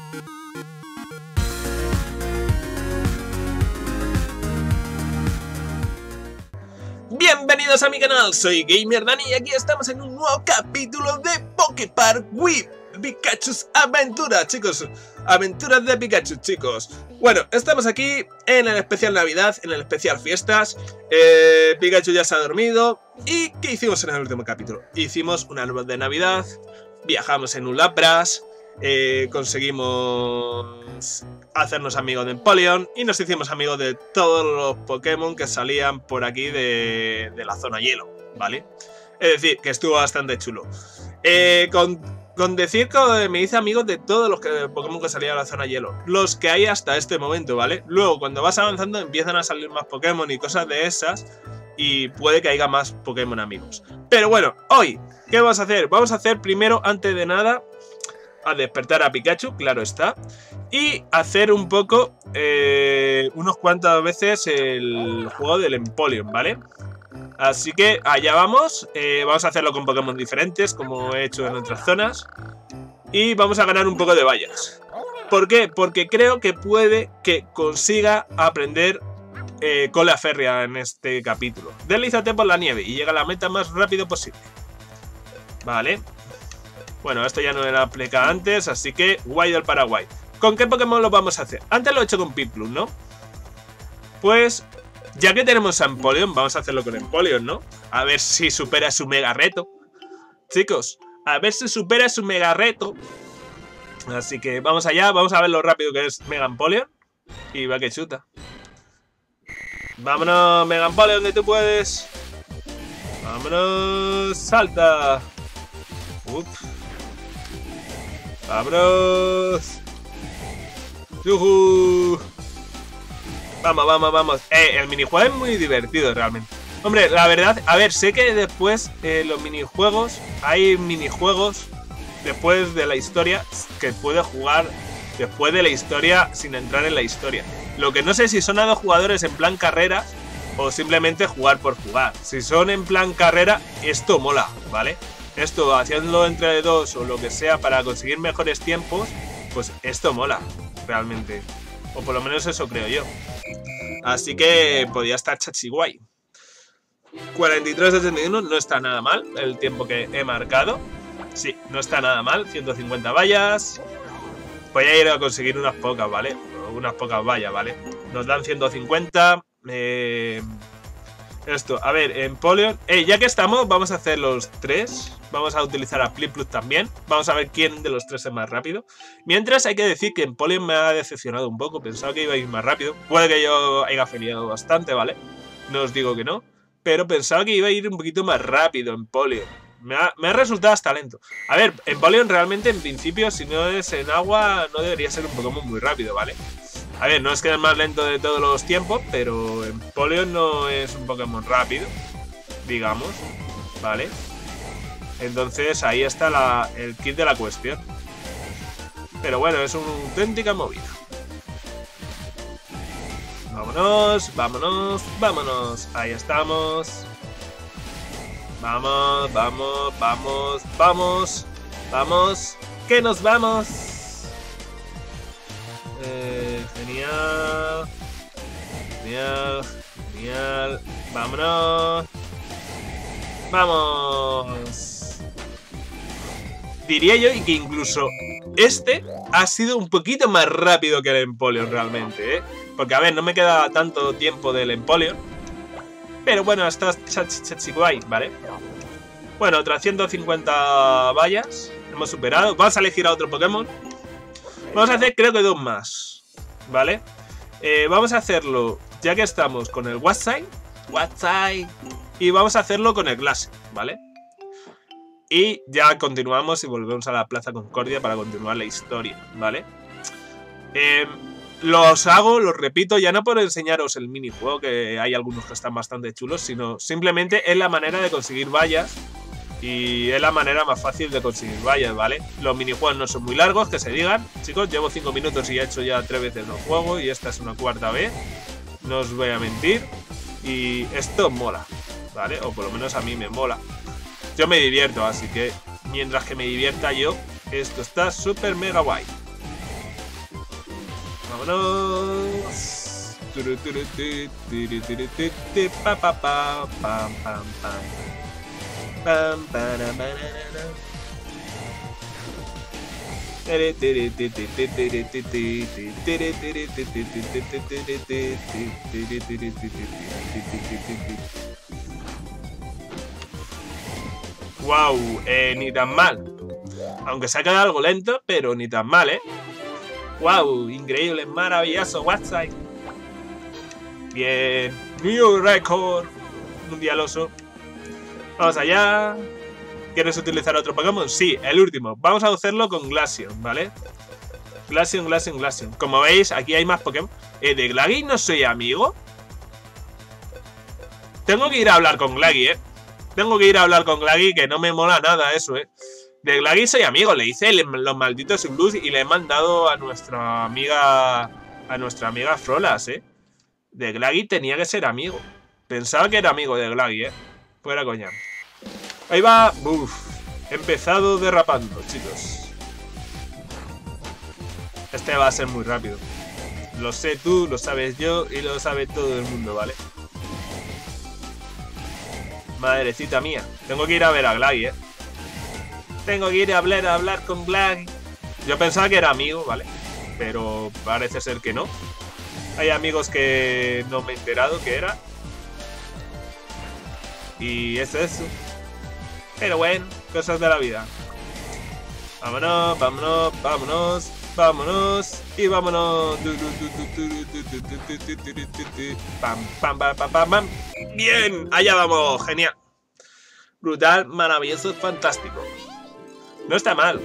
Bienvenidos a mi canal, soy Gamer Dani y aquí estamos en un nuevo capítulo de Poképark Wii Pikachu's Aventura, chicos. Aventuras de Pikachu, chicos. Bueno, estamos aquí en el especial Navidad, en el especial Fiestas. Pikachu ya se ha dormido. ¿Y qué hicimos en el último capítulo? Hicimos un árbol de Navidad, viajamos en un Lapras, conseguimos hacernos amigos de Empoleon y nos hicimos amigos de todos los Pokémon que salían por aquí de la zona hielo, ¿vale? Es decir, que estuvo bastante chulo. Con decir que me hice amigos de todos los Pokémon que salían de la zona hielo, los que hay hasta este momento, ¿vale? Luego, cuando vas avanzando, empiezan a salir más Pokémon y cosas de esas, y puede que haya más Pokémon amigos. Pero bueno, hoy, ¿qué vamos a hacer? Vamos a hacer primero, antes de nada, a despertar a Pikachu, claro está, y hacer un poco, unos cuantas veces el juego del Empoleon, ¿vale? Así que allá vamos, vamos a hacerlo con Pokémon diferentes, como he hecho en otras zonas, y vamos a ganar un poco de vallas. ¿Por qué? Porque creo que puede que consiga aprender cola férrea en este capítulo. Deslízate por la nieve y llega a la meta más rápido posible. Vale. Bueno, esto ya no era aplicado antes, así que guay del Paraguay. ¿Con qué Pokémon lo vamos a hacer? Antes lo he hecho con Piplup, ¿no? Pues, ya que tenemos a Empoleon, vamos a hacerlo con Empoleon, ¿no? A ver si supera su mega reto. Chicos, a ver si supera su mega reto. Así que vamos allá, vamos a ver lo rápido que es Mega Empoleon. Y va que chuta. Vámonos, Mega Empoleon, donde tú puedes. Vámonos, salta. Ups. ¡Vámonos! ¡Yujú! Vamos, vamos, vamos. El minijuego es muy divertido realmente. Hombre, la verdad, a ver, sé que después los minijuegos, hay minijuegos después de la historia que puedes jugar después de la historia sin entrar en la historia. Lo que no sé si son a dos jugadores en plan carrera o simplemente jugar por jugar. Si son en plan carrera, esto mola, ¿vale? Esto, haciéndolo entre dos o lo que sea para conseguir mejores tiempos, pues esto mola, realmente. O por lo menos eso creo yo. Así que podría estar chachi guay. 43.71 no está nada mal el tiempo que he marcado. Sí, no está nada mal. 150 vallas. Voy a ir a conseguir unas pocas, ¿vale? Unas pocas vallas, ¿vale? Nos dan 150. Esto, a ver, Empoleon. Ya que estamos, vamos a hacer los tres. Vamos a utilizar a Piplup también. Vamos a ver quién de los tres es más rápido. Mientras hay que decir que Empoleon me ha decepcionado un poco. Pensaba que iba a ir más rápido. Puede que yo haya feliado bastante, ¿vale? No os digo que no. Pero pensaba que iba a ir un poquito más rápido Empoleon. Me ha resultado hasta lento. A ver, Empoleon realmente en principio, si no es en agua, no debería ser un Pokémon muy rápido, ¿vale? A ver, no es que es el más lento de todos los tiempos, pero Empoleon no es un Pokémon rápido, digamos, ¿vale? Entonces ahí está el kit de la cuestión. Pero bueno, es una auténtica movida. Vámonos, vámonos, vámonos. Ahí estamos. Vamos, vamos, vamos, vamos. Vamos, que nos vamos. Genial. Genial, genial. Vámonos. Vamos. Diría yo que incluso este ha sido un poquito más rápido que el Empoleon realmente, ¿eh? Porque a ver, no me queda tanto tiempo del Empoleon. Pero bueno, está chachi guay, ¿vale? Bueno, otras 150 vallas. Hemos superado. Vamos a elegir a otro Pokémon. Vamos a hacer creo que dos más, ¿vale? Vamos a hacerlo, ya que estamos con el WhatsApp. Y vamos a hacerlo con el Glass, ¿vale? Y ya continuamos y volvemos a la Plaza Concordia para continuar la historia, ¿vale? Los repito, ya no por enseñaros el minijuego, que hay algunos que están bastante chulos, sino simplemente es la manera de conseguir vallas. Y es la manera más fácil de conseguir vallas, ¿vale? Los minijuegos no son muy largos, que se digan. Chicos, llevo 5 minutos y he hecho ya 3 veces el juego. Y esta es una cuarta vez. No os voy a mentir. Y esto mola, ¿vale? O por lo menos a mí me mola. Yo me divierto, así que mientras que me divierta yo, esto está súper mega guay. Vámonos. Pa, pa, pa, pam, pam, pam. Pam, para, banana. Wow, ni tan mal. Aunque se ha quedado algo lento, pero ni tan mal, ¿eh? Wow, increíble, maravilloso, WhatsApp. Bien, new record mundialoso. Vamos allá. ¿Quieres utilizar otro Pokémon? Sí, el último. Vamos a hacerlo con Glaceon, ¿vale? Glaceon. Como veis, aquí hay más Pokémon. ¿De Glaggy no soy amigo? Tengo que ir a hablar con Glaggy, ¿eh? Tengo que ir a hablar con Glaggy, que no me mola nada eso, ¿eh? De Glaggy soy amigo, le hice los malditos blues y le he mandado a nuestra amiga Frolas, ¿eh? De Glaggy tenía que ser amigo. Pensaba que era amigo de Glaggy, ¿eh? Fuera coña. Ahí va. Uf. He empezado derrapando, chicos. Este va a ser muy rápido. Lo sé tú, lo sabes yo y lo sabe todo el mundo, ¿vale? Madrecita mía. Tengo que ir a ver a Glaggy, ¿eh? Tengo que ir a hablar con Glaggy. Yo pensaba que era amigo, ¿vale? Pero parece ser que no. Hay amigos que no me he enterado que era. Y es eso. Pero bueno, cosas de la vida. Vámonos, vámonos, vámonos, vámonos. Y vámonos. Pam, pam, pam, pam, pam, pam. Bien, allá vamos, genial. Brutal, maravilloso, fantástico. No está mal.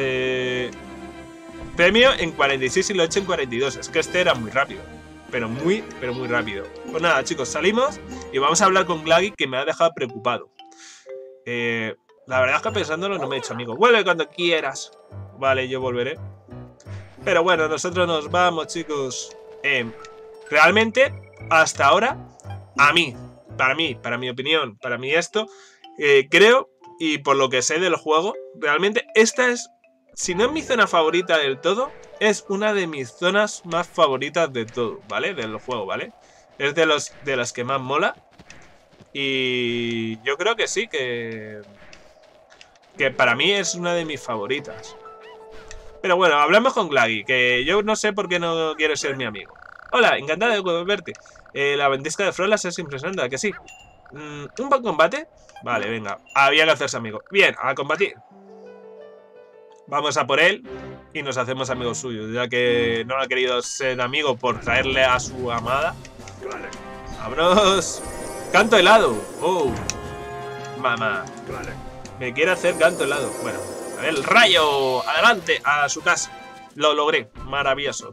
Premio en 46 y lo he hecho en 42. Es que este era muy rápido. Pero muy rápido. Pues nada, chicos, salimos y vamos a hablar con Glaggy, que me ha dejado preocupado. La verdad es que pensándolo no me he hecho amigo. Vuelve cuando quieras. Vale, yo volveré. Pero bueno, nosotros nos vamos, chicos. Realmente, hasta ahora, para mi opinión, para mí esto, creo, y por lo que sé del juego, realmente esta es, si no es mi zona favorita del todo, es una de mis zonas más favoritas de todo, ¿vale? Del juego, ¿vale? Es de las que más mola. Y yo creo que sí, que para mí es una de mis favoritas. Pero bueno, hablamos con Glaggy, que yo no sé por qué no quiere ser mi amigo. Hola, encantado de verte. La ventisca de Frolas es impresionante, ¿a que sí? ¿Un buen combate? Vale, venga, había que hacerse amigo. Bien, a combatir. Vamos a por él y nos hacemos amigos suyos, ya que no ha querido ser amigo por traerle a su amada. ¡Vámonos! ¡Canto helado! ¡Oh! Mamá. Me quiere hacer canto helado. Bueno, a ver, el rayo. Adelante, a su casa. Lo logré. Maravilloso.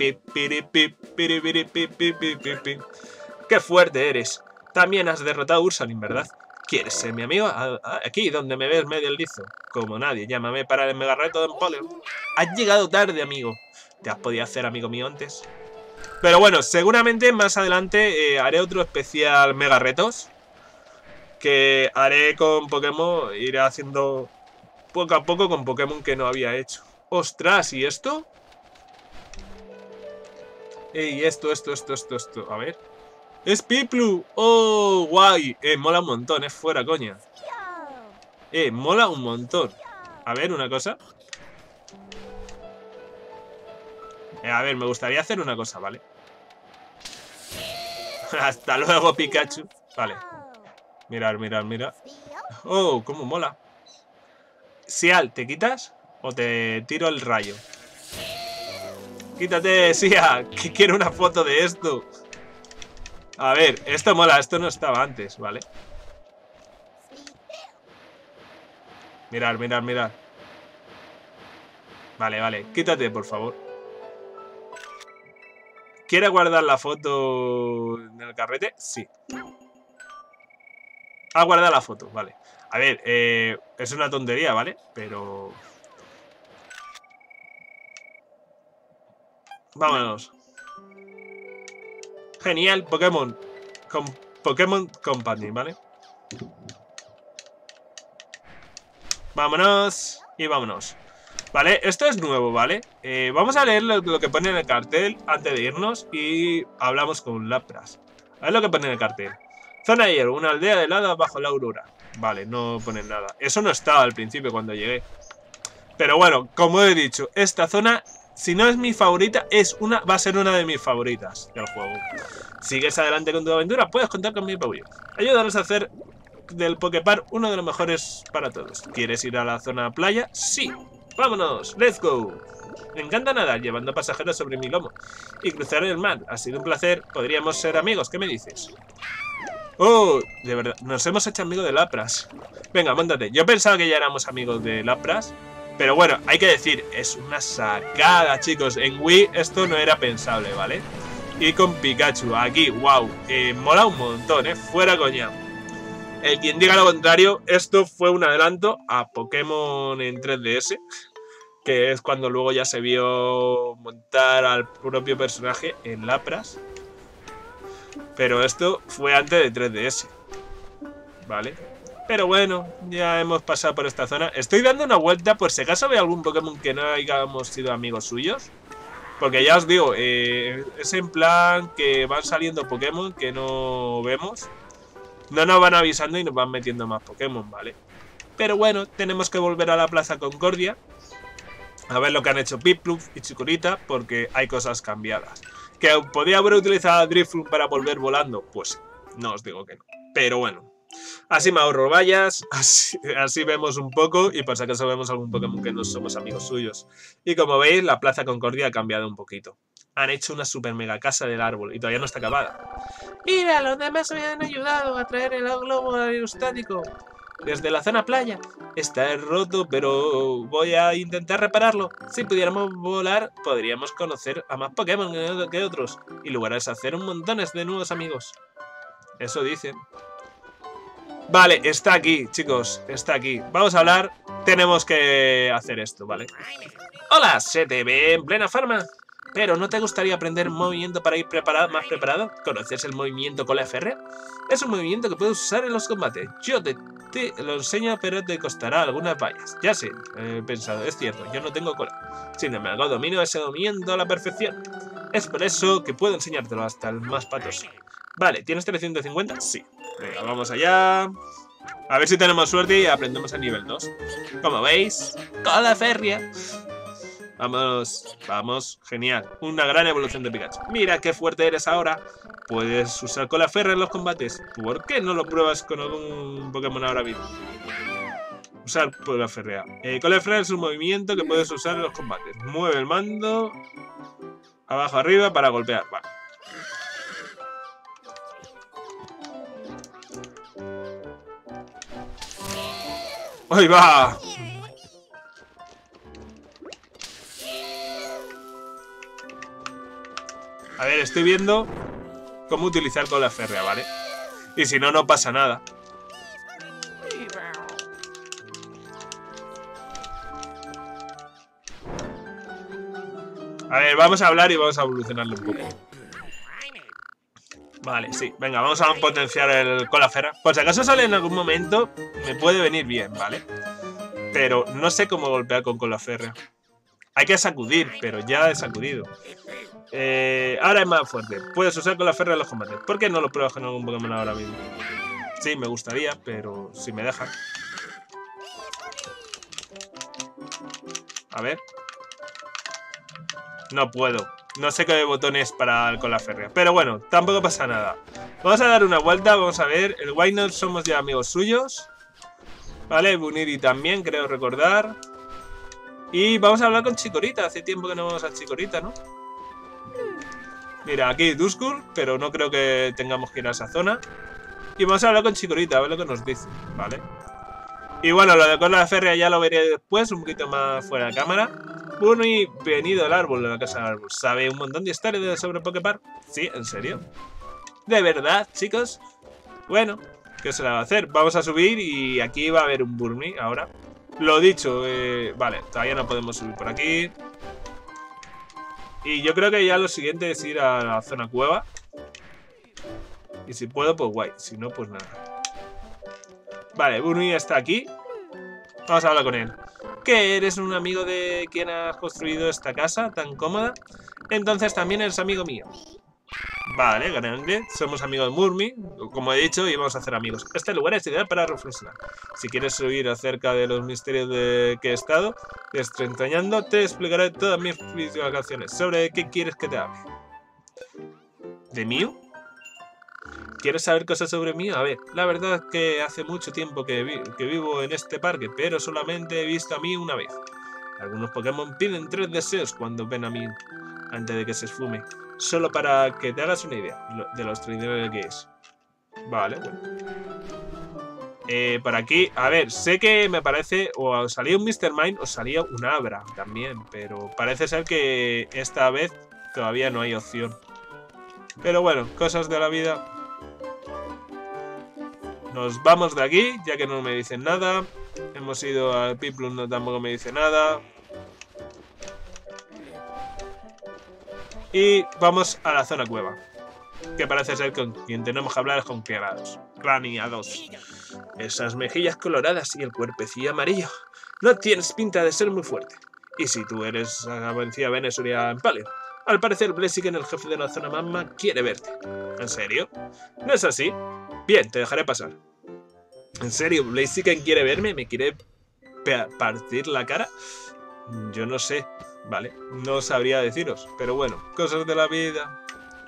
¡Qué fuerte eres! También has derrotado a Ursaring, ¿verdad? ¿Quieres ser mi amigo? Aquí, donde me ves medio lizo. Como nadie, llámame para el mega reto de Empoleon. Has llegado tarde, amigo. ¿Te has podido hacer amigo mío antes? Pero bueno, seguramente más adelante haré otro especial mega retos. Que haré con Pokémon, iré haciendo poco a poco con Pokémon que no había hecho. ¡Ostras! ¿Y esto? ¡Ey! Esto. A ver. ¡Es Piplup! ¡Oh! ¡Guay! Mola un montón, fuera, coña. Mola un montón. A ver, una cosa. A ver, me gustaría hacer una cosa, ¿vale? Hasta luego, Pikachu. Vale. Mirad. ¡Oh! ¡Cómo mola! Sial, ¿te quitas? ¿O te tiro el rayo? ¡Quítate, Sia! Que quiero una foto de esto. A ver, esto mola, esto no estaba antes, ¿vale? Mirad. Vale, quítate, por favor. ¿Quiere guardar la foto en el carrete? Sí. Ha guardado la foto, vale. A ver, es una tontería, ¿vale? Pero... vámonos. Genial, Pokémon. Pokémon Company, ¿vale? Vámonos y vámonos. Vale, esto es nuevo, ¿vale? Vamos a leer lo que pone en el cartel antes de irnos y hablamos con Lapras. A ver lo que pone en el cartel. Zona Hielo, una aldea helada bajo la aurora. Vale, no ponen nada. Eso no estaba al principio cuando llegué. Pero bueno, como he dicho, esta zona, si no es mi favorita, va a ser una de mis favoritas del juego. Sigues adelante con tu aventura, puedes contar con mi apoyo. Ayúdanos a hacer del Poképark uno de los mejores para todos. ¿Quieres ir a la zona playa? Sí. ¡Vámonos! ¡Let's go! Me encanta nadar llevando pasajeros sobre mi lomo y cruzar el mar. Ha sido un placer. Podríamos ser amigos. ¿Qué me dices? Oh, de verdad. Nos hemos hecho amigos de Lapras. Venga, móntate. Yo pensaba que ya éramos amigos de Lapras. Pero bueno, hay que decir, es una sacada, chicos. En Wii esto no era pensable, ¿vale? Y con Pikachu aquí, wow. Mola un montón, fuera coña. Quien diga lo contrario, esto fue un adelanto a Pokémon en 3DS, que es cuando luego ya se vio montar al propio personaje en Lapras. Pero esto fue antes de 3DS, ¿vale? Pero bueno, ya hemos pasado por esta zona. Estoy dando una vuelta por si acaso veo algún Pokémon que no hayamos sido amigos suyos. Porque ya os digo, es en plan que van saliendo Pokémon que no vemos. No nos van avisando y nos van metiendo más Pokémon, ¿vale? Pero bueno, tenemos que volver a la Plaza Concordia a ver lo que han hecho Piplup y Chikorita, porque hay cosas cambiadas. ¿Que podía haber utilizado a Drifloon para volver volando? Pues no os digo que no. Pero bueno, así me ahorro vallas, así vemos un poco y por si acaso vemos algún Pokémon que no somos amigos suyos. Y como veis, la Plaza Concordia ha cambiado un poquito. Han hecho una super mega casa del árbol y todavía no está acabada. Mira, los demás me han ayudado a traer el globo aerostático desde la zona playa. Está roto, pero voy a intentar repararlo. Si pudiéramos volar, podríamos conocer a más Pokémon que otros y lugares a hacer un montón de nuevos amigos. Eso dicen. Vale, está aquí, chicos, está aquí. Vamos a hablar. Tenemos que hacer esto, ¿vale? Hola, se te ve en plena forma. Pero ¿no te gustaría aprender movimiento para ir más preparado? ¿Conoces el movimiento cola férrea? Es un movimiento que puedes usar en los combates. Yo te lo enseño, pero te costará algunas vallas. Ya sé, he pensado, es cierto, yo no tengo cola. Sin embargo, domino ese movimiento a la perfección. Es por eso que puedo enseñártelo hasta el más patoso. Vale, ¿tienes 350? Sí. Venga, vamos allá. A ver si tenemos suerte y aprendemos a nivel 2. Como veis, cola férrea. Vamos, vamos, genial. Una gran evolución de Pikachu. Mira qué fuerte eres ahora. Puedes usar cola férrea en los combates. ¿Por qué no lo pruebas con algún Pokémon ahora mismo? Usar cola férrea. Cola férrea es un movimiento que puedes usar en los combates. Mueve el mando abajo arriba para golpear. Vale. ¡Ahí va! A ver, estoy viendo cómo utilizar cola férrea, ¿vale? Y si no, no pasa nada. A ver, vamos a hablar y vamos a evolucionarlo un poco. Vale, sí. Venga, vamos a potenciar el cola férrea. Por si acaso sale en algún momento, me puede venir bien, ¿vale? Pero no sé cómo golpear con cola férrea. Hay que sacudir, pero ya he sacudido. Ahora es más fuerte. Puedes usar cola férrea en los combates. ¿Por qué no lo pruebas con algún Pokémon ahora mismo? Sí, me gustaría, pero si me dejan. A ver. No puedo. No sé qué botón es para el cola férrea. Pero bueno, tampoco pasa nada. Vamos a dar una vuelta, vamos a ver. El Wynaut somos ya amigos suyos. Vale, Buniri también, creo recordar. Y vamos a hablar con Chikorita. Hace tiempo que no vamos a Chikorita, ¿no? Mira, aquí Duskull, pero no creo que tengamos que ir a esa zona. Y vamos a hablar con Chikorita, a ver lo que nos dice, ¿vale? Y bueno, lo de cola férrea ya lo veré después, un poquito más fuera de cámara. Bueno, y venido al árbol, de la casa del árbol. ¿Sabe un montón de historias sobre Poképark? Sí, ¿en serio? ¿De verdad, chicos? Bueno, ¿qué se le va a hacer? Vamos a subir y aquí va a haber un Burmy ahora. Lo dicho, vale, todavía no podemos subir por aquí. Y yo creo que ya lo siguiente es ir a la zona cueva. Y si puedo, pues guay. Si no, pues nada. Vale, Burmy está aquí. Vamos a hablar con él. ¿Qué? ¿Eres un amigo de quien has construido esta casa tan cómoda? Entonces también eres amigo mío. Vale, grande. Somos amigos de Murmy, como he dicho, y vamos a hacer amigos. Este lugar es ideal para reflexionar. Si quieres oír acerca de los misterios de que he estado desentrañando, te explicaré todas mis vacaciones. ¿Sobre qué quieres que te hable? ¿De Mew? ¿Quieres saber cosas sobre Mew? A ver, la verdad es que hace mucho tiempo que vivo en este parque, pero solamente he visto a Mew una vez. Algunos Pokémon piden 3 deseos cuando ven a Mew, antes de que se esfume. Solo para que te hagas una idea de lo extraordinario que es. Vale, bueno. Por aquí, a ver, sé que me parece o salía un Mr. Mime o salía un Abra también, pero parece ser que esta vez todavía no hay opción. Pero bueno, cosas de la vida. Nos vamos de aquí, ya que no me dicen nada. Hemos ido al Piplum, no tampoco me dice nada. Y vamos a la zona cueva, que parece ser con quien tenemos que hablar es con Craneados. Esas mejillas coloradas y el cuerpecillo amarillo. No tienes pinta de ser muy fuerte. Y si tú eres la vencida Venusaur en Paleo. Al parecer Blaziken, el jefe de la zona Magma, quiere verte. ¿En serio? ¿No es así? Bien, te dejaré pasar. ¿En serio? ¿Blaziken quiere verme? ¿Me quiere partir la cara? Yo no sé. Vale, no sabría deciros, pero bueno, cosas de la vida.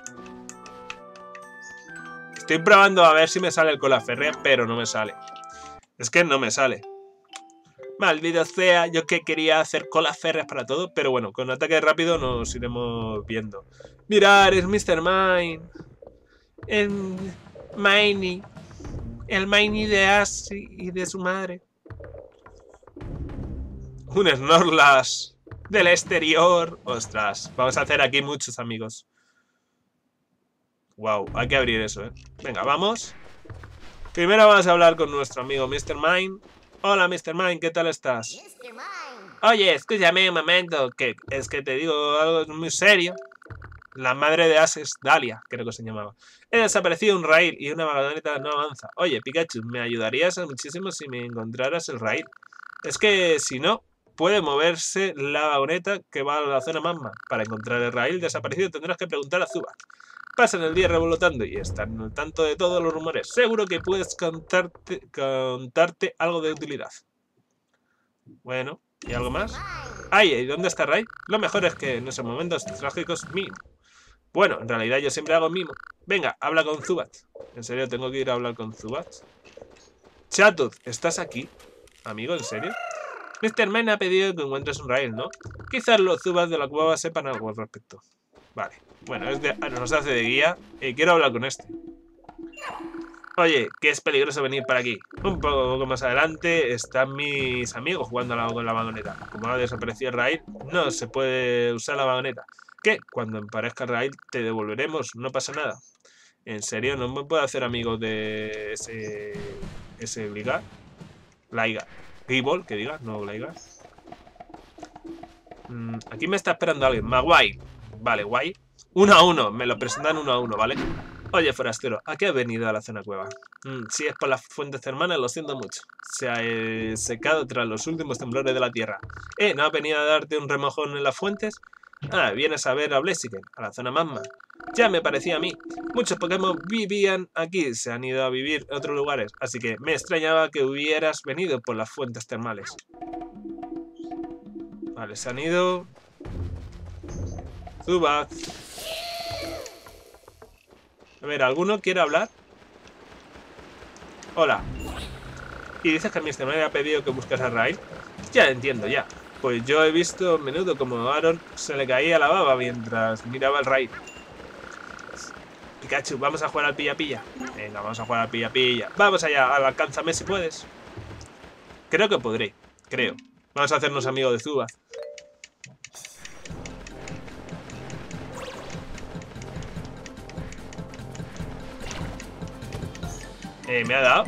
Estoy probando a ver si me sale el cola férrea, pero no me sale. Es que no me sale. Maldita sea, yo que quería hacer colas férreas para todo, pero bueno, con ataque rápido nos iremos viendo. Mirad, es Mr. Mime. El Miney de Ash y de su madre. Un Snorlax del exterior. Ostras, vamos a hacer aquí muchos amigos. Wow, hay que abrir eso, Venga, vamos. Primero vamos a hablar con nuestro amigo Mr. Mime. Hola, Mr. Mime, ¿qué tal estás? Oye, escúchame un momento, que es que te digo algo muy serio. La madre de Ash es Dahlia, creo que se llamaba. He desaparecido un rail y una vagoneta no avanza. Oye, Pikachu, me ayudarías muchísimo si me encontraras el rail. Es que si no, puede moverse la vagoneta que va a la zona Magma. Para encontrar el rail desaparecido tendrás que preguntar a Zubat. Pasan el día revolotando y están al tanto de todos los rumores. Seguro que puedes contarte algo de utilidad. Bueno, ¿y algo más? ¡Ay! ¿Y dónde está Ray? Lo mejor es que en esos momentos trágicos mimo. Bueno, en realidad yo siempre hago mimo. Venga, habla con Zubat. ¿En serio tengo que ir a hablar con Zubat? Chatot, ¿estás aquí? Amigo, ¿en serio? Mr. Mime ha pedido que encuentres un rail, ¿no? Quizás los Zubats de la cueva sepan algo al respecto. Vale. Bueno, nos hace de guía. Quiero hablar con este. Oye, que es peligroso venir para aquí. Un poco más adelante están mis amigos jugando con la vagoneta. Como ha desaparecido el rail, no se puede usar la vagoneta. ¿Qué? Cuando aparezca el rail te devolveremos, no pasa nada. ¿En serio? ¿No me puedo hacer amigo de ese Liga? Laiga. Gibol, que diga, no Laiga. Aquí me está esperando alguien. Maguay. Vale, guay. 1 a 1, me lo presentan 1 a 1, ¿vale? Oye, forastero, ¿a qué has venido a la zona cueva? Si es por las fuentes hermanas, lo siento mucho. Se ha secado tras los últimos temblores de la tierra. ¿No has venido a darte un remojón en las fuentes? Ah, vienes a ver a Blaziken, a la zona Magma. Ya me parecía a mí. Muchos Pokémon vivían aquí, se han ido a vivir en otros lugares, así que me extrañaba que hubieras venido por las fuentes termales. Vale, se han ido. Zubat. A ver, ¿alguno quiere hablar? Hola. ¿Y dices que Mr. Mime ha pedido que busques a Rail? Ya entiendo, ya. Pues yo he visto a menudo como a Aaron se le caía la baba mientras miraba el Rail. Pikachu, ¿vamos a jugar al pilla-pilla? Venga, vamos a jugar al pilla-pilla. Vamos allá, alcánzame si puedes. Creo que podré, creo. Vamos a hacernos amigos de Zubat. ¿Me ha dado?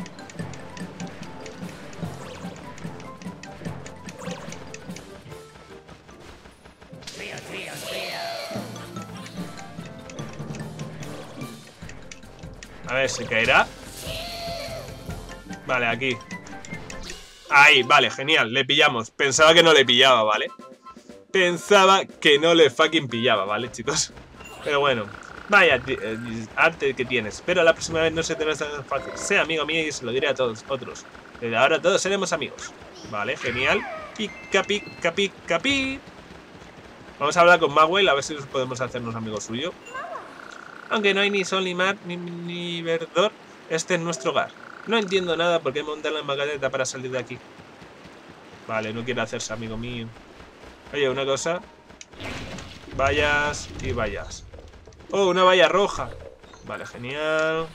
A ver si caerá. Vale, aquí. Ahí, vale, genial, le pillamos. Pensaba que no le pillaba, ¿vale? Pensaba que no le fucking pillaba, ¿vale, chicos? Pero bueno, vaya arte que tienes. Pero la próxima vez no se te hará tan fácil. Sea amigo mío y se lo diré a todos otros. Desde ahora todos seremos amigos. Vale, genial. Pica, pica, pica, pi. Vamos a hablar con Magwell a ver si podemos hacernos amigos suyos. Aunque no hay ni sol ni mar ni verdor, este es nuestro hogar. No entiendo nada por qué montar la maqueta para salir de aquí. Vale, no quiere hacerse amigo mío. Oye, una cosa. Vallas y vallas. Oh, una valla roja. Vale, genial.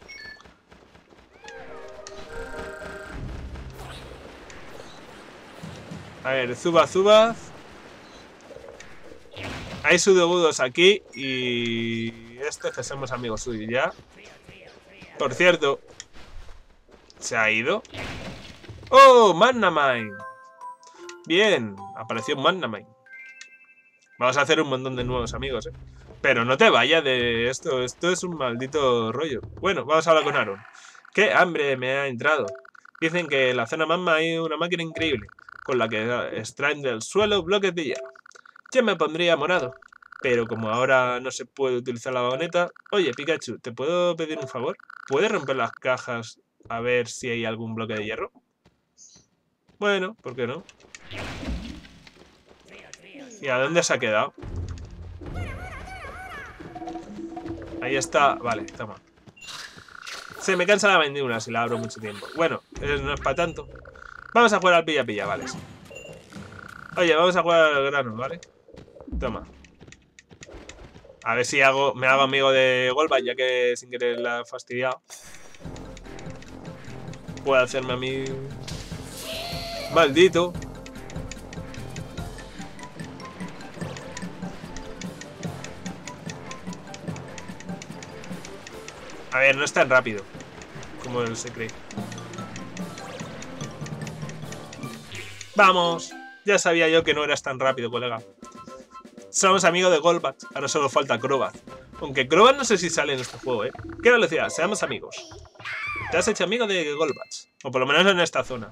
A ver, Zubaz. Hay sudogudos aquí y este que somos amigos suyos ya. Por cierto, ¿se ha ido? ¡Oh, Magnamine! Bien, apareció Magnamine. Vamos a hacer un montón de nuevos amigos, ¿eh? Pero no te vayas de esto. Esto es un maldito rollo. Bueno, vamos a hablar con Aaron. ¡Qué hambre me ha entrado! Dicen que en la zona Magma hay una máquina increíble, con la que extraen del suelo bloques de hierro. Yo me pondría morado. Pero como ahora no se puede utilizar la vagoneta... Oye, Pikachu, ¿te puedo pedir un favor? ¿Puedes romper las cajas a ver si hay algún bloque de hierro? Bueno, ¿por qué no? ¿Y a dónde se ha quedado? Ahí está. Vale, toma. Se me cansa la mandíbula si la abro mucho tiempo. Bueno, no es para tanto. Vamos a jugar al pilla-pilla, ¿vale? Oye, vamos a jugar al grano, ¿vale? Toma. A ver si me hago amigo de Golbat, ya que sin querer la he fastidiado. Puedo hacerme a mí... Maldito. A ver, no es tan rápido como él se cree. ¡Vamos! Ya sabía yo que no eras tan rápido, colega. Somos amigos de Golbat. Ahora solo falta Crobat. Aunque Crobat no sé si sale en este juego, ¿eh? ¡Qué velocidad! Seamos amigos. Te has hecho amigo de Golbat. O por lo menos en esta zona.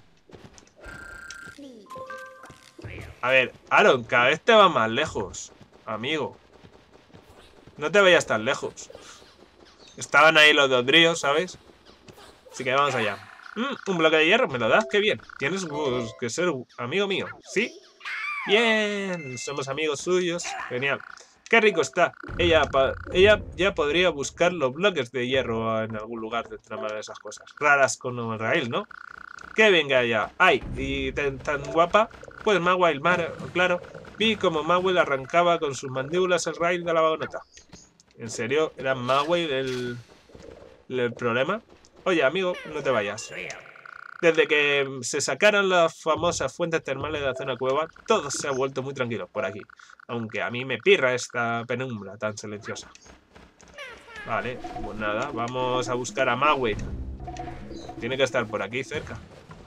A ver, Aaron, cada vez te vas más lejos. Amigo. No te vayas tan lejos. Estaban ahí los dos dríos, ¿sabes? Así que vamos allá. Un bloque de hierro, ¿me lo das? ¡Qué bien! Tienes que ser amigo mío, ¿sí? ¡Bien! Somos amigos suyos. Genial. ¡Qué rico está! Ella ya podría buscar los bloques de hierro en algún lugar de trama de esas cosas. Raras con un rail, ¿no? ¡Qué venga ella! ¡Ay! Y tan guapa. Pues Magwell, claro. Vi como Magwell arrancaba con sus mandíbulas el rail de la vagoneta. ¿En serio? ¿Era Magwell el problema? Oye, amigo, no te vayas. Desde que se sacaron las famosas fuentes termales de la zona cueva, todo se ha vuelto muy tranquilo por aquí. Aunque a mí me pirra esta penumbra tan silenciosa. Vale, pues nada, vamos a buscar a Magwell. Tiene que estar por aquí cerca.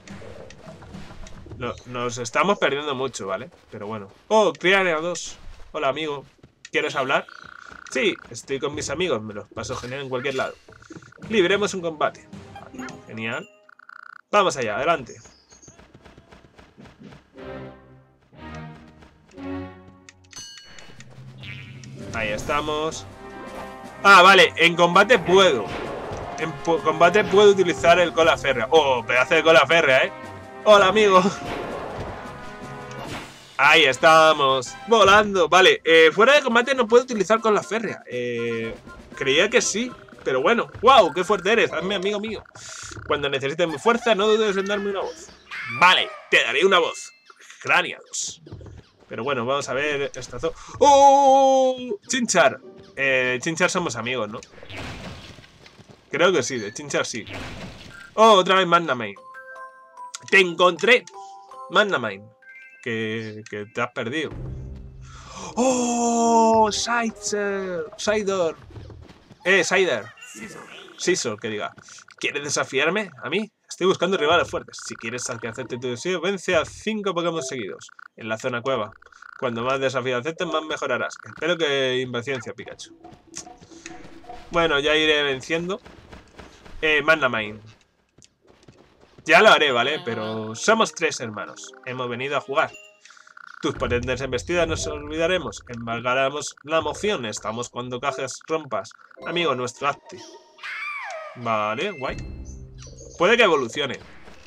No, nos estamos perdiendo mucho, ¿vale? Pero bueno. ¡Oh, Criania 2! Hola, amigo. ¿Quieres hablar? Sí, estoy con mis amigos. Me los paso genial en cualquier lado. Libremos un combate. Vale, genial. Vamos allá, adelante. Ahí estamos. Ah, vale, en combate puedo. En combate puedo utilizar el cola férrea. Oh, pedazo de cola férrea, ¿eh? Hola, amigo. Ahí estamos. Volando. Vale, fuera de combate no puedo utilizar cola férrea. Creía que sí. Pero bueno. ¡Wow! ¡Qué fuerte eres! Hazme amigo mío. Cuando necesites mi fuerza, no dudes en darme una voz. Vale, te daré una voz. Criania 2. Pero bueno, vamos a ver esta zona. ¡Oh! Chinchar. Chinchar somos amigos, ¿no? Creo que sí, de Chinchar sí. ¡Oh! Otra vez Magnamine. ¡Te encontré! Magnamine. Que te has perdido. ¡Oh! Sider. Scizor, que diga. ¿Quieres desafiarme? ¿A mí? Estoy buscando rivales fuertes. Si quieres satisfacerte tu deseo, vence a 5 Pokémon seguidos en la zona cueva. Cuando más desafíos aceptes, más mejorarás. Espero que impaciencia, Pikachu. Bueno, ya iré venciendo. Magnamine. Ya lo haré, ¿vale? Pero somos 3 hermanos. Hemos venido a jugar. Tus potentes embestidas nos olvidaremos. Embargaremos la moción. Estamos cuando cajas rompas. Amigo, nuestro acti. Vale, guay. Puede que evolucione.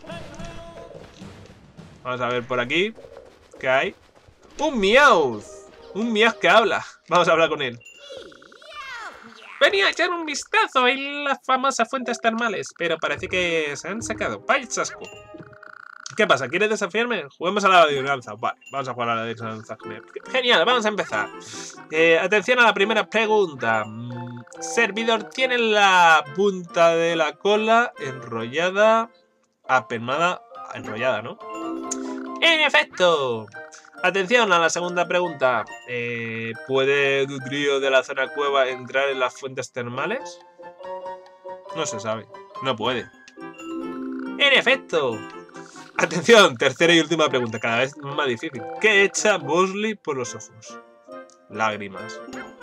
Vamos a ver por aquí. ¿Qué hay? ¡Un Meowth! Un Meowth que habla. Vamos a hablar con él. Venía a echar un vistazo en las famosas fuentes termales, pero parece que se han sacado. ¡Vaya chasco! ¿Qué pasa? ¿Quieres desafiarme? Juguemos a la adivinanza. Vale, vamos a jugar a la adivinanza con él. Genial, vamos a empezar. Atención a la primera pregunta. Servidor tiene la punta de la cola enrollada, apenada, enrollada, ¿no? ¡En efecto! Atención a la segunda pregunta. ¿Puede Dutrio de la zona cueva entrar en las fuentes termales? No se sabe. No puede. ¡En efecto! Atención, tercera y última pregunta, cada vez más difícil. ¿Qué echa Bosley por los ojos? Lágrimas.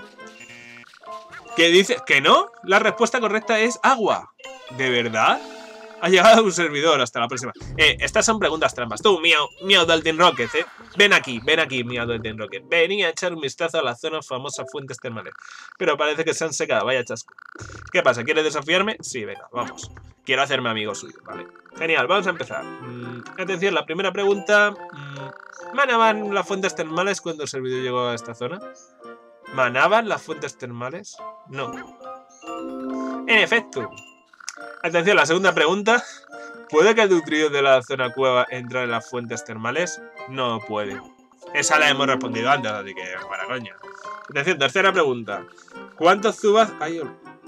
¿Qué dice? ¿Que no? La respuesta correcta es agua. ¿De verdad? Ha llegado un servidor, hasta la próxima. Estas son preguntas trampas. Tú, Meow del Team Rocket, Ven aquí, Meow del Team Rocket. Venía a echar un vistazo a las zonas famosas fuentes termales. Pero parece que se han secado, vaya chasco. ¿Qué pasa? ¿Quieres desafiarme? Sí, venga, vamos. Quiero hacerme amigo suyo, ¿vale? Genial, vamos a empezar. Atención, la primera pregunta. ¿Manaban las fuentes termales cuando el servidor llegó a esta zona? ¿Manaban las fuentes termales? No. En efecto. Atención, la segunda pregunta. ¿Puede que el Dutrio de la zona cueva entre en las fuentes termales? No puede. Esa la hemos respondido antes, así que para coña. Atención, tercera pregunta. ¿Cuántos Zubaz hay?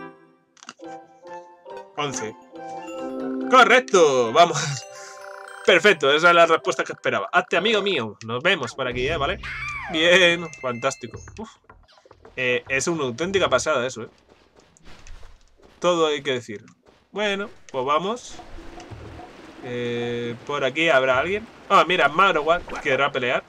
11. ¡Correcto! Vamos. Perfecto, esa es la respuesta que esperaba. Hazte amigo mío. Nos vemos por aquí, ¿vale? Bien, fantástico. Uf. Es una auténtica pasada eso, Todo hay que decir. Bueno, pues vamos. Por aquí habrá alguien. Ah, mira, Marowak querrá pelear.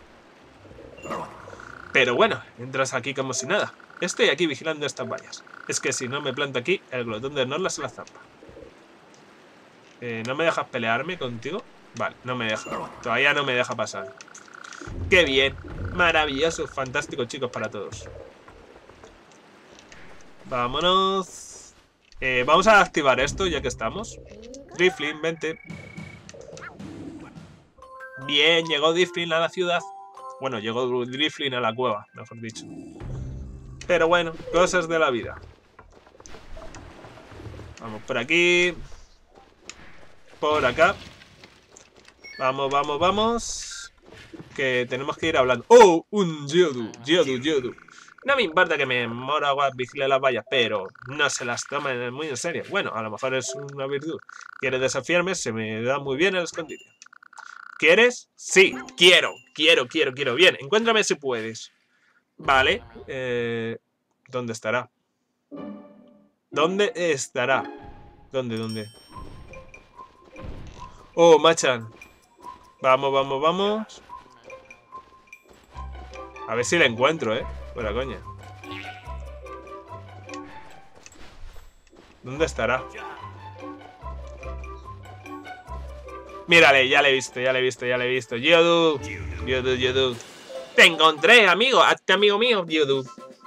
Pero bueno, entras aquí como si nada. Estoy aquí vigilando estas vallas. Es que si no me planto aquí, el glotón de Norla se la zampa. ¿No me dejas pelearme contigo? Vale, no me deja. Todavía no me deja pasar. ¡Qué bien! Maravilloso, fantástico, chicos, para todos. Vámonos. Vamos a activar esto ya que estamos. Drifling, vente. Bien, llegó Drifling a la ciudad. Bueno, llegó Drifling a la cueva, mejor dicho. Pero bueno, cosas de la vida. Vamos por aquí. Por acá. Vamos, vamos, vamos. Que tenemos que ir hablando. ¡Oh! Un Geodude. No me importa que me Marowak vigile las vallas, pero no se las toma muy en serio. Bueno, a lo mejor es una virtud. ¿Quieres desafiarme? Se me da muy bien el escondite. ¿Quieres? Sí, quiero. Bien, encuéntrame si puedes. Vale. ¿Dónde estará? ¿Dónde estará? ¿Dónde? Oh, Machan. Vamos, vamos, vamos. A ver si la encuentro, Fuera coña. ¿Dónde estará? Mírale, ya le he visto. Geodude. Te encontré, amigo. Hazte amigo mío, Geodude.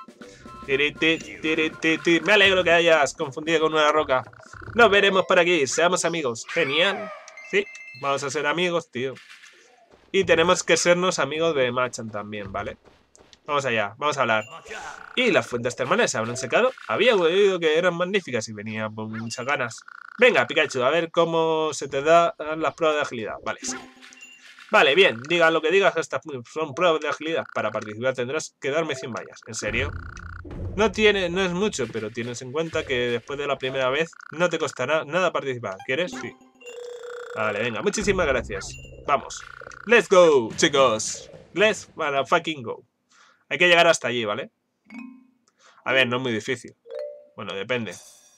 Me alegro que hayas confundido con una roca. Nos veremos por aquí. Seamos amigos. Genial. Sí, vamos a ser amigos, tío. Y tenemos que sernos amigos de Machan también, ¿vale? Vamos allá, vamos a hablar. ¿Y las fuentes termales se habrán secado? Había oído que eran magníficas y venían con muchas ganas. Venga, Pikachu, a ver cómo se te dan las pruebas de agilidad. Vale, sí. Vale, bien, diga lo que digas, estas son pruebas de agilidad. Para participar tendrás que darme 100 vallas. ¿En serio? No es mucho, pero tienes en cuenta que después de la primera vez no te costará nada participar. ¿Quieres? Sí. Vale, venga, muchísimas gracias. Vamos. Let's go, chicos. Let's fucking go. Hay que llegar hasta allí, ¿vale? A ver, no es muy difícil. Bueno, depende.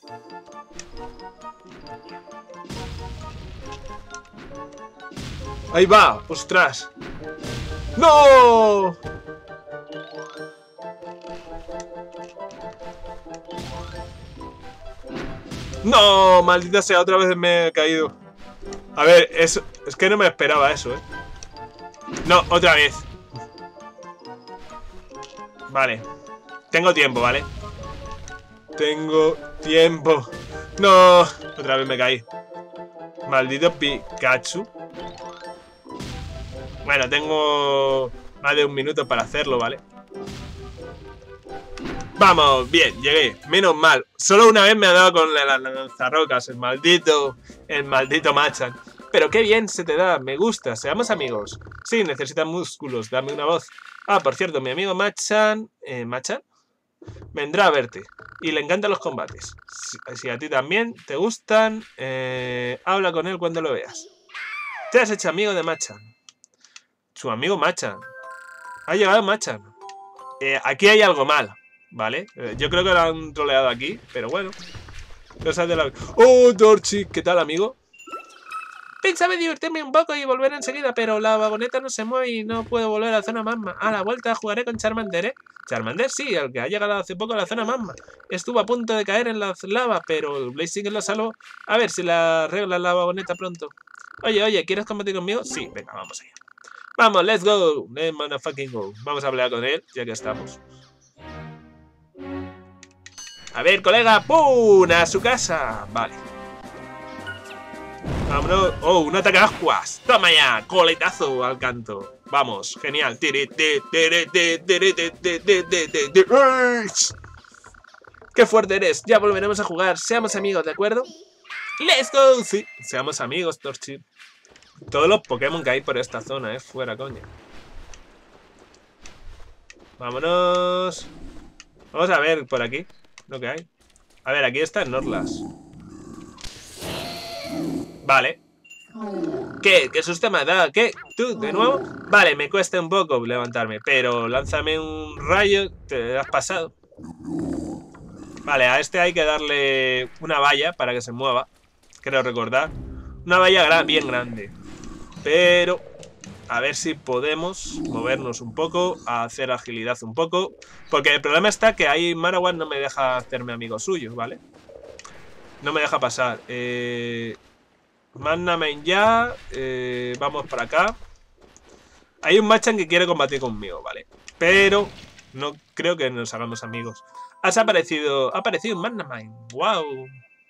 ¡Ahí va! ¡Ostras! ¡No! ¡No! Maldita sea, otra vez me he caído. A ver, es que no me esperaba eso, ¿eh? No, otra vez. Vale. Tengo tiempo, ¿vale? Tengo tiempo. No, otra vez me caí. Maldito Pikachu. Bueno, tengo más de un minuto para hacerlo, ¿vale? Vamos, bien, llegué. Menos mal. Solo una vez me ha dado con las lanzarrocas. El maldito Machan. Pero qué bien se te da. Me gusta. Seamos amigos. Sí, necesitas músculos. Dame una voz. Ah, por cierto, mi amigo Machan... ¿Machan? Vendrá a verte. Y le encantan los combates. Si a ti también te gustan, habla con él cuando lo veas. Te has hecho amigo de Machan. Su amigo Machan. Ha llegado Machan. Aquí hay algo mal, ¿vale? Yo creo que lo han troleado aquí, pero bueno. Cosas de la... ¡Oh, Torchic! ¿Qué tal, amigo? Pensaba divertirme un poco y volver enseguida, pero la vagoneta no se mueve y no puedo volver a la zona magma. A la vuelta jugaré con Charmander, ¿eh? Charmander, sí, el que ha llegado hace poco a la zona magma. Estuvo a punto de caer en la lava, pero el Blaziken lo salvó. A ver si la arregla la vagoneta pronto. Oye, ¿quieres combatir conmigo? Sí, venga, vamos allá. Vamos, let's go. Let's motherfucking go. Vamos a pelear con él, ya que estamos. A ver, colega, ¡pum! A su casa. Vale. Vámonos. Oh, un ataque a ascuas. Toma ya, coletazo al canto. Vamos, genial. Qué fuerte eres. Ya volveremos a jugar. Seamos amigos, ¿de acuerdo? Let's go. Sí, seamos amigos, Torchic. Todos los Pokémon que hay por esta zona, fuera, coña. Vámonos. Vamos a ver por aquí lo que hay. A ver, aquí está Norlas. Vale. ¿Qué? ¿Qué susto me ha dado? ¿Qué? ¿Tú? ¿De nuevo? Vale, me cuesta un poco levantarme, pero lánzame un rayo. Te has pasado. Vale, a este hay que darle una valla para que se mueva. Creo recordar. Una valla bien grande. Pero a ver si podemos movernos un poco, hacer agilidad un poco. Porque el problema está que ahí Marowak no me deja hacerme amigo suyo, ¿vale? No me deja pasar. Mándame ya. Vamos para acá. Hay un Machan que quiere combatir conmigo, ¿vale? Pero no creo que nos hagamos amigos. Ha aparecido un Magnamine. ¡Wow!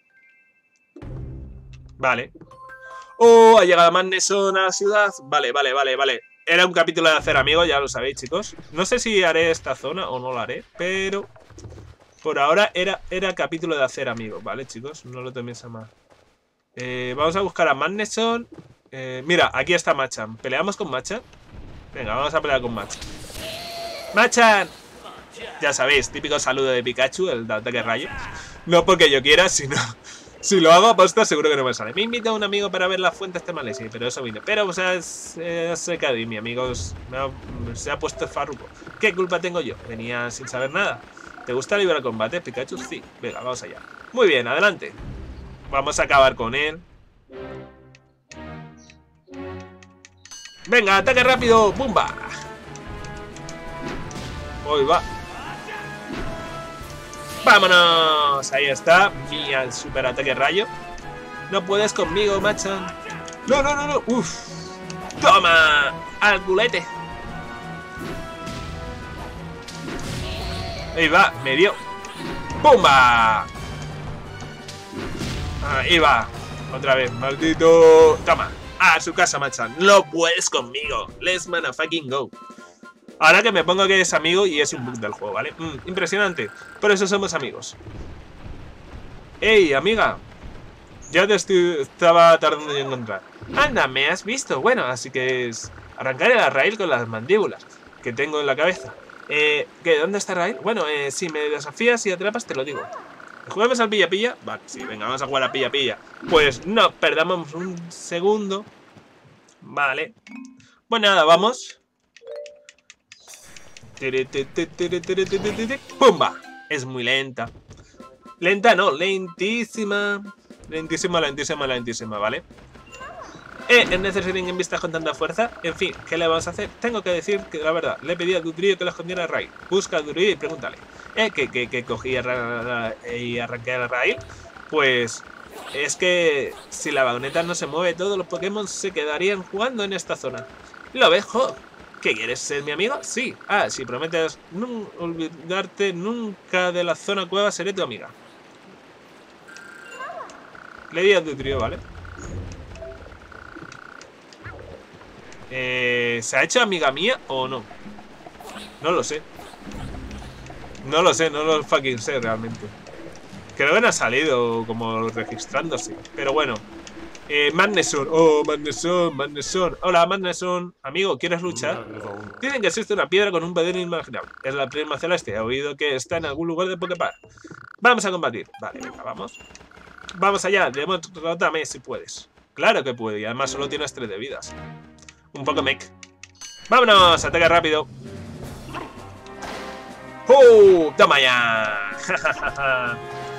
Vale. Oh, ha llegado Magneson a la ciudad. Vale. Era un capítulo de hacer amigos, ya lo sabéis, chicos. No sé si haré esta zona o no la haré, pero por ahora era capítulo de hacer amigos, ¿vale, chicos? No lo toméis a mal. Vamos a buscar a Magneson. Mira, aquí está Machan. ¿Peleamos con Machan? Venga, vamos a pelear con Machan. ¡Machan! Ya sabéis, típico saludo de Pikachu, el de ataque rayo. No porque yo quiera, sino... Si lo hago a posta, seguro que no me sale. Me invita un amigo para ver las fuentes termales, sí, pero eso vine. Pero, o sea, se cae mi amigo se ha puesto farruco. ¿Qué culpa tengo yo? Venía sin saber nada. ¿Te gusta librar combate, Pikachu? Sí. Venga, vamos allá. Muy bien, adelante. Vamos a acabar con él. Venga, ataque rápido. ¡Bumba! Hoy va. ¡Vámonos! Ahí está. Mi super ataque rayo. No puedes conmigo, Machan. No. Uf. ¡Toma! ¡Al culete! Ahí va, me dio. ¡Pumba! Ahí va. Otra vez, maldito. Toma. A su casa, Machan. No puedes conmigo. Let's motherfucking go. Ahora que me pongo que es amigo y es un bug del juego, ¿vale? Impresionante. Por eso somos amigos. ¡Ey, amiga! Ya te estaba tardando en encontrar. Anda, me has visto. Bueno, así que es arrancar el raíl con las mandíbulas que tengo en la cabeza. ¿Qué? ¿Dónde está Raíl? Bueno, si me desafías y atrapas, te lo digo. ¿Jugamos al pilla-pilla? Vale, sí, venga, vamos a jugar a pilla-pilla. Pues no, perdamos un segundo. Vale. Pues nada, vamos. ¡Pumba! Es muy lenta. Lenta no, lentísima. Lentísima, ¿vale? ¿Es necesario en vistas con tanta fuerza? En fin, ¿qué le vamos a hacer? Tengo que decir que la verdad, le pedí a Dugtrio que lo escondiera a Raíl. Busca a Dugtrio y pregúntale. Que cogí y arranqué a Raíl. Pues es que si la vagoneta no se mueve, todos los Pokémon se quedarían jugando en esta zona. ¿Lo ves, Jo? ¿Qué quieres ser mi amigo? Sí. Ah, si prometes no olvidarte nunca de la zona cueva, seré tu amiga. Le di a tu trío, ¿vale? ¿Se ha hecho amiga mía o no? No lo sé. No lo sé, no lo fucking sé realmente. Creo que no ha salido como registrándose. Pero bueno. Magneson. Oh, Magneson. Hola, Magneson. Amigo, ¿quieres luchar? Dicen que existe una piedra con un poder inimaginable. Es la prisma celeste. He oído que está en algún lugar de Poképark. Vamos a combatir. Vale, venga, vamos. Vamos allá. Derrótame si puedes. Claro que puede. Y además solo tienes 3 de vidas. Un poco mech. ¡Vámonos! ¡Ataca rápido! ¡Toma ya!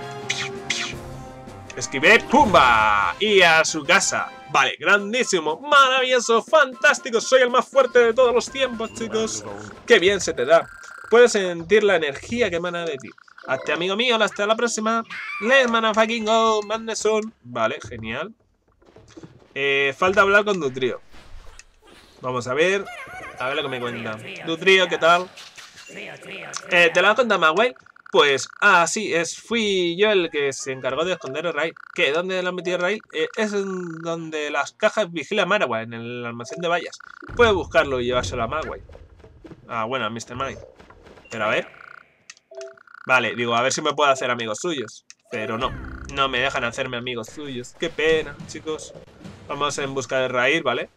Esquivé, ¡pumba! Y a su casa. Vale, grandísimo, maravilloso, fantástico. Soy el más fuerte de todos los tiempos, chicos. ¡Qué bien se te da! Puedes sentir la energía que emana de ti. Hazte amigo mío, hasta la próxima. Let's motherfucking go, Magneson. Vale, genial. Falta hablar con Dutrio. Vamos a ver lo que me cuenta. Dutrio, ¿qué tal? ¿Te lo ha contado Magway? Pues, sí, fui yo el que se encargó de esconder el rail. ¿Qué? ¿Dónde lo han metido el rail? Es en donde las cajas vigila Marowak, en el almacén de vallas. Puedes buscarlo y llevárselo a Magway. Ah, bueno, a Mr. Mine. Pero a ver. Vale, digo, a ver si me puedo hacer amigos suyos. Pero no me dejan hacerme amigos suyos. Qué pena, chicos. Vamos en busca del rail, ¿vale?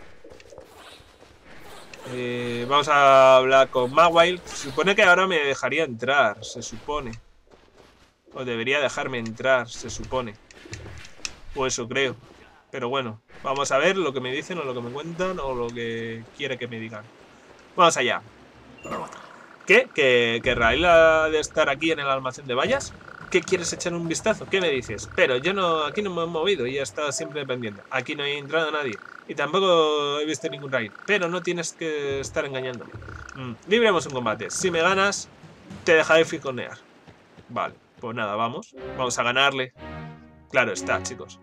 Vamos a hablar con Magway. Se supone que ahora me dejaría entrar, se supone. O debería dejarme entrar, se supone. O eso creo. Pero bueno, vamos a ver lo que me dicen o lo que me cuentan o lo que quiere que me digan. Vamos allá. ¿Qué? ¿Que Rael ha de estar aquí en el almacén de vallas? ¿Qué quieres echar un vistazo? ¿Qué me dices? Pero aquí no me he movido y he estado siempre pendiente. Aquí no he entrado nadie. Y tampoco he visto ningún raid. Pero no tienes que estar engañándome. Libremos un combate. Si me ganas, te dejaré friconear. Vale, pues nada, vamos. Vamos a ganarle. Claro está, chicos.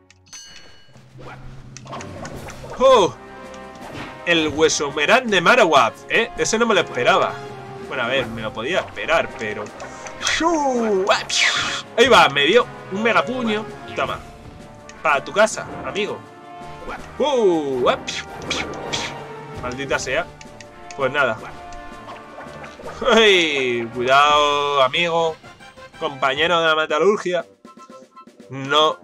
¡Oh! El Huesomerán de Marowak. Ese no me lo esperaba. Bueno, a ver, me lo podía esperar, pero... Ahí va, me dio un megapuño. Toma. Para tu casa, amigo. Maldita sea. Pues nada. ¡Ay! Cuidado, amigo. Compañero de la metalurgia. No.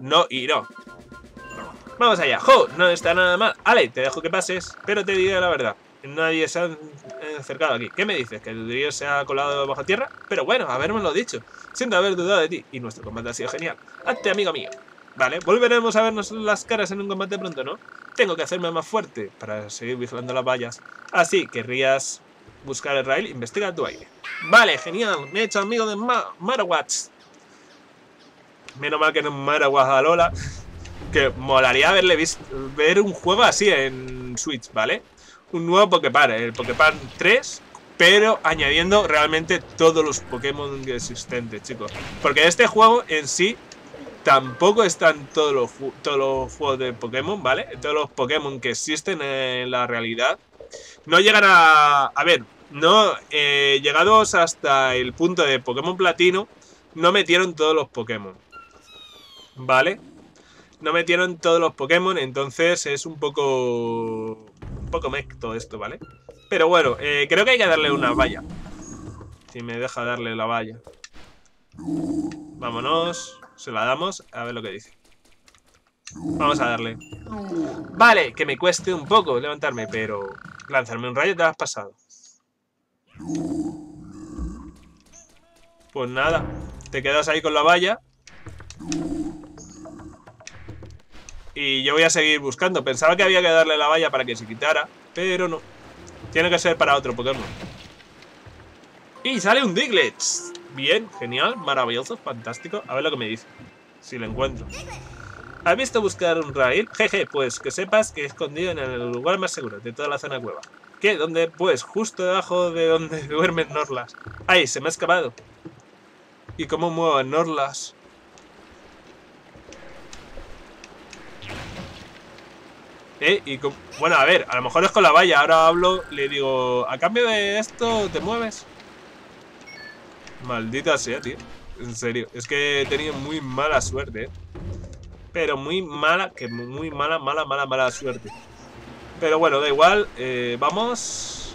Vamos allá. No está nada mal. Ale, te dejo que pases, pero te diré la verdad. Nadie se ha acercado aquí. ¿Qué me dices? ¿Que el Dutrio se ha colado bajo tierra? Pero bueno, habérmelo dicho. Siento haber dudado de ti. Y nuestro combate ha sido genial. Hazte amigo mío. Vale, volveremos a vernos las caras en un combate pronto, ¿no? Tengo que hacerme más fuerte para seguir vigilando las vallas. Así, querrías buscar el rail, investiga tu aire. Vale, genial. Me he hecho amigo de Marowak. Menos mal que no es Marowak a Lola. Que molaría ver un juego así en Switch, ¿vale? Un nuevo Poképark, el Poképark 3, pero añadiendo realmente todos los Pokémon existentes, chicos. Porque este juego en sí tampoco están todos los juegos de Pokémon, ¿vale? Todos los Pokémon que existen en la realidad. No llegan a ver, no llegados hasta el punto de Pokémon Platino, no metieron todos los Pokémon, ¿vale? No metieron todos los Pokémon, entonces es un poco mech todo esto, ¿vale? Pero bueno, creo que hay que darle una valla. Si me deja darle la valla. Vámonos, se la damos, a ver lo que dice. Vamos a darle. Vale, que me cueste un poco levantarme, pero lanzarme un rayo te has pasado. Pues nada, te quedas ahí con la valla. Y yo voy a seguir buscando. Pensaba que había que darle la valla para que se quitara, pero no. Tiene que ser para otro Pokémon. Y sale un Diglett. Bien, genial, maravilloso, fantástico. A ver lo que me dice. Si lo encuentro. ¿Has visto buscar un rail? Jeje, pues que sepas que he escondido en el lugar más seguro de toda la zona cueva. ¿Qué? ¿Dónde? Pues justo debajo de donde duermen Norlas. ¡Ay, se me ha escapado! ¿Y cómo muevo a Norlas? Bueno, a ver, a lo mejor es con la valla. Ahora hablo, le digo, a cambio de esto, ¿te mueves? Maldita sea, tío. En serio, es que he tenido muy mala suerte, ¿eh? Pero muy mala, mala suerte. Pero bueno, da igual. Vamos.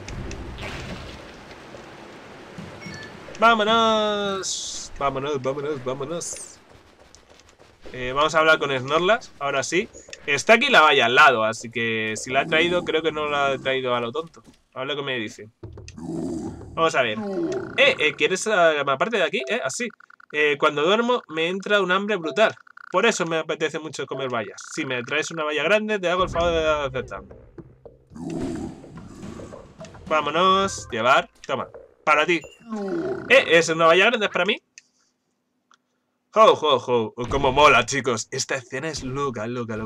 Vámonos. Vámonos. Vamos a hablar con Snorlax, ahora sí. Está aquí la valla al lado, así que si la ha traído, creo que no la ha traído a lo tonto. A ver lo que me dice. Vamos a ver. ¿Quieres aparte de aquí? Así. Cuando duermo me entra un hambre brutal. Por eso me apetece mucho comer bayas. Si me traes una valla grande, te hago el favor de aceptarme. Vámonos. Llevar. Toma. Para ti. ¿Es una valla grande? ¿Es para mí? ¡Jo! ¡Cómo mola, chicos! Esta escena es loca.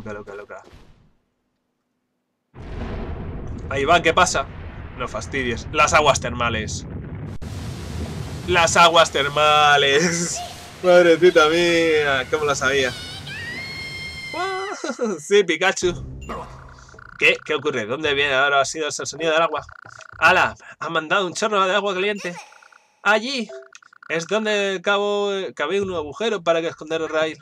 Ahí va, ¿qué pasa? No fastidies. Las aguas termales. ¡Las aguas termales! Madrecita mía, ¿cómo lo sabía? Sí, Pikachu. ¿Qué? ¿Qué ocurre? ¿Dónde viene ahora? ¿Ha sido ese sonido del agua? ¡Hala! Ha mandado un chorro de agua caliente. ¡Allí! Es donde cabía un agujero para que esconder el rail.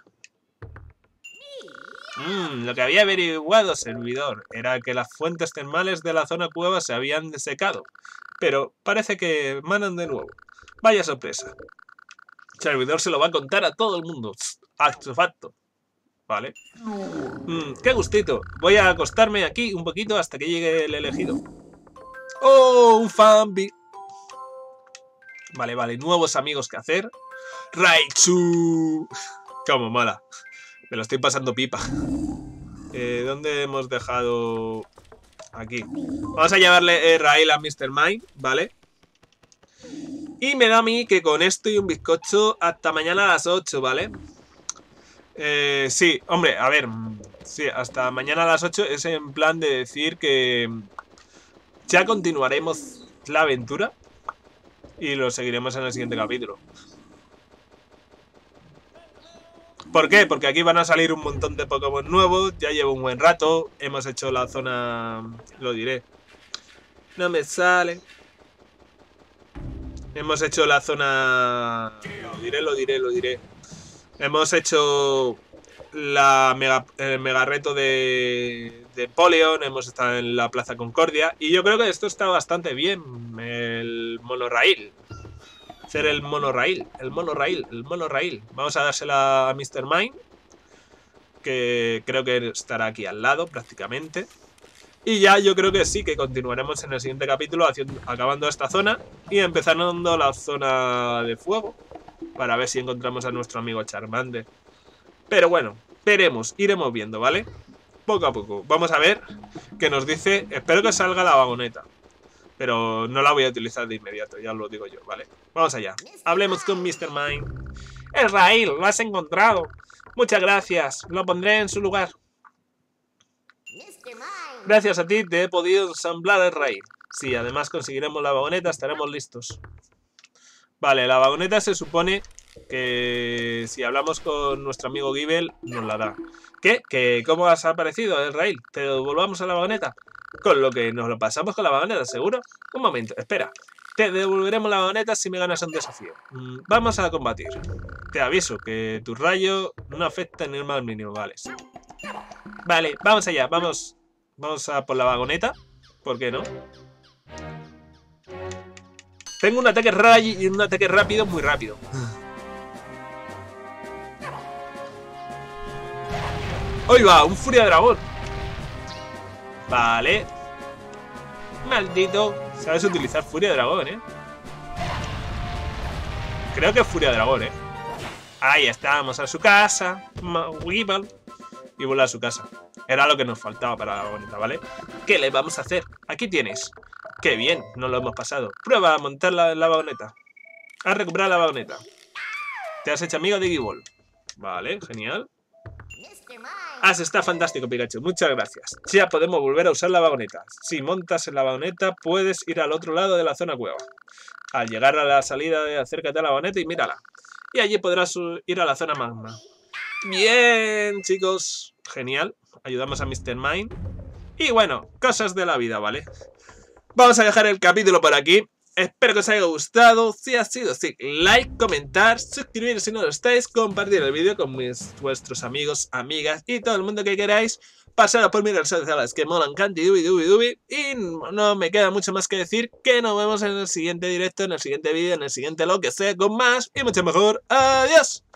Lo que había averiguado, servidor, era que las fuentes termales de la zona cueva se habían secado. Pero parece que manan de nuevo. Vaya sorpresa. El servidor se lo va a contar a todo el mundo. Facto. Vale. ¡Qué gustito! Voy a acostarme aquí un poquito hasta que llegue el elegido. ¡Oh! Un Fambi. Vale. Nuevos amigos que hacer. Raichu. ¡Cómo mola! Me lo estoy pasando pipa. ¿Dónde hemos dejado? Aquí. Vamos a llevarle Rail a Mr. Mime, ¿vale? Y me da a mí que con esto y un bizcocho hasta mañana a las 8, ¿vale? Sí, hombre, a ver. Sí, hasta mañana a las 8 es en plan de decir que ya continuaremos la aventura y lo seguiremos en el siguiente capítulo. ¿Por qué? Porque aquí van a salir un montón de Pokémon nuevos. Ya llevo un buen rato. Hemos hecho la zona... Lo diré. No me sale. Hemos hecho la zona... Lo diré. Hemos hecho el mega reto de Polion. Hemos estado en la Plaza Concordia. Y yo creo que esto está bastante bien. El monorail. Hacer el monorail. Vamos a dársela a Mr. Mime, que creo que estará aquí al lado prácticamente. Y ya yo creo que sí, que continuaremos en el siguiente capítulo acabando esta zona y empezando la zona de fuego para ver si encontramos a nuestro amigo Charmander. Pero bueno, iremos viendo, ¿vale? Poco a poco. Vamos a ver qué nos dice. Espero que salga la vagoneta, pero no la voy a utilizar de inmediato, ya lo digo yo, ¿vale? Vamos allá. Hablemos con Mr. Mime. El rail, lo has encontrado. Muchas gracias, lo pondré en su lugar. Gracias a ti te he podido ensamblar el rail. Sí, además conseguiremos la vagoneta, estaremos listos. Vale, la vagoneta se supone que si hablamos con nuestro amigo Gible nos la da. ¿Qué? ¿Cómo has aparecido el rail? ¿Te devolvamos a la vagoneta? Con lo que nos lo pasamos con la vagoneta, ¿seguro? Un momento, espera. Te devolveremos la vagoneta si me ganas un desafío. Vamos a combatir. Te aviso que tu rayo no afecta ni el más mínimo, vale. Vale, vamos allá, vamos a por la vagoneta. ¿Por qué no? Tengo un ataque rayo y un ataque rápido, muy rápido. ¡Ahí va! ¡Un Furia Dragón! Vale. Maldito. Sabes utilizar Furia Dragón, ¿eh? Creo que es Furia Dragón, ¿eh? Ahí estamos, a su casa. Weevil. Y vuelve a su casa. Era lo que nos faltaba para la vagoneta, ¿vale? ¿Qué le vamos a hacer? Aquí tienes. ¡Qué bien! Nos lo hemos pasado. Prueba a montarla en la vagoneta. Has recuperado la vagoneta. Te has hecho amigo de Gible. Vale, genial. Está fantástico, Pikachu. Muchas gracias. Ya podemos volver a usar la vagoneta. Si montas en la vagoneta, puedes ir al otro lado de la zona cueva. Al llegar a la salida, acércate a la vagoneta y mírala. Y allí podrás ir a la zona magma. Bien, chicos. Genial. Ayudamos a Mr. Mime. Y bueno, cosas de la vida, ¿vale? Vamos a dejar el capítulo por aquí. Espero que os haya gustado. Si ha sido así, like, comentar, suscribiros si no lo estáis, compartir el vídeo con vuestros amigos, amigas y todo el mundo que queráis. Pasaros por mis redes sociales que molan canti dubi dubi dubi. Y no me queda mucho más que decir que nos vemos en el siguiente directo, en el siguiente vídeo, en el siguiente lo que sea, con más y mucho mejor. ¡Adiós!